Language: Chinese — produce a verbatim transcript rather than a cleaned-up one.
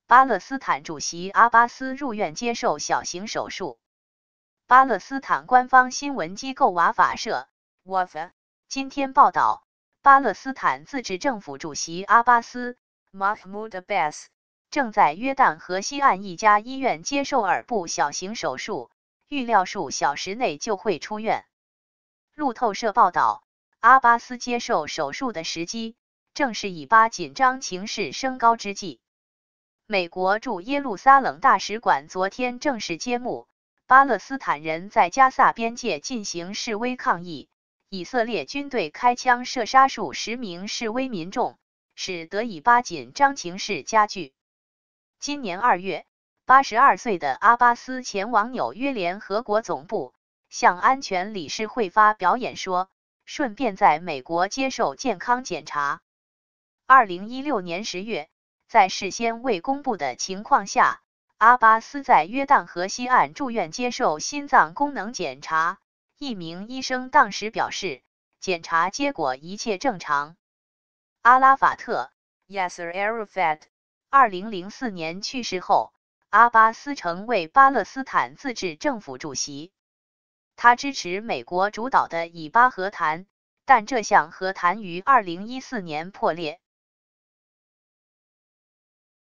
巴勒斯坦主席阿巴斯入院接受小型手术。巴勒斯坦官方新闻机构瓦法社 （Wafa） 今天报道，巴勒斯坦自治政府主席阿巴斯 （Mahmoud Abbas） 正在约旦河西岸一家医院接受耳部小型手术，预料数小时内就会出院。路透社报道，阿巴斯接受手术的时机正是以巴紧张情势升高之际。美国驻耶路撒冷大使馆昨天正式揭幕，巴勒斯坦人在加萨边界进行示威抗议，以色列军队开枪射杀数十名示威民众，使得以巴紧张情势加剧。今年二月，八十二岁的阿巴斯前往纽约联合国总部，向安全理事会发表演说，顺便在美国接受健康检查。二零一六年十月，在事先未公布的情况下，阿巴斯在约旦河西岸住院接受心脏功能检查。一名医生当时表示，检查结果一切正常。阿拉法特 Yasser Arafat 二零零四年去世后，阿巴斯成为巴勒斯坦自治政府主席。他支持美国主导的以巴和谈，但这项和谈于二零一四年破裂。